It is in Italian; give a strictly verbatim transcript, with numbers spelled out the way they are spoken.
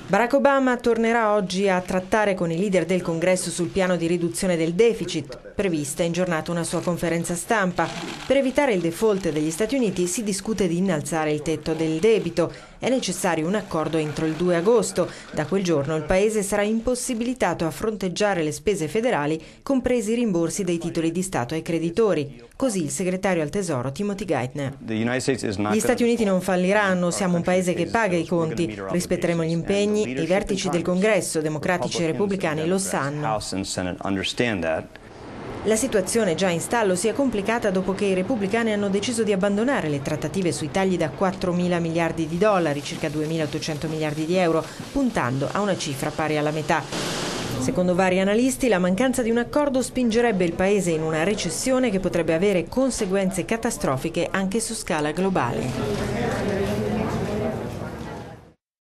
Barack Obama tornerà oggi a trattare con i leader del Congresso sul piano di riduzione del deficit. Prevista in giornata una sua conferenza stampa. Per evitare il default degli Stati Uniti si discute di innalzare il tetto del debito. È necessario un accordo entro il due agosto. Da quel giorno il Paese sarà impossibilitato a fronteggiare le spese federali, compresi i rimborsi dei titoli di Stato ai creditori. Così il segretario al Tesoro Timothy Geithner. Gli Stati Uniti non falliranno, siamo un Paese che paga i conti, rispetteremo gli impegni e i vertici del Congresso, democratici e repubblicani, lo sanno. La situazione già in stallo si è complicata dopo che i repubblicani hanno deciso di abbandonare le trattative sui tagli da quattromila miliardi di dollari, circa duemilaottocento miliardi di euro, puntando a una cifra pari alla metà. Secondo vari analisti, la mancanza di un accordo spingerebbe il Paese in una recessione che potrebbe avere conseguenze catastrofiche anche su scala globale.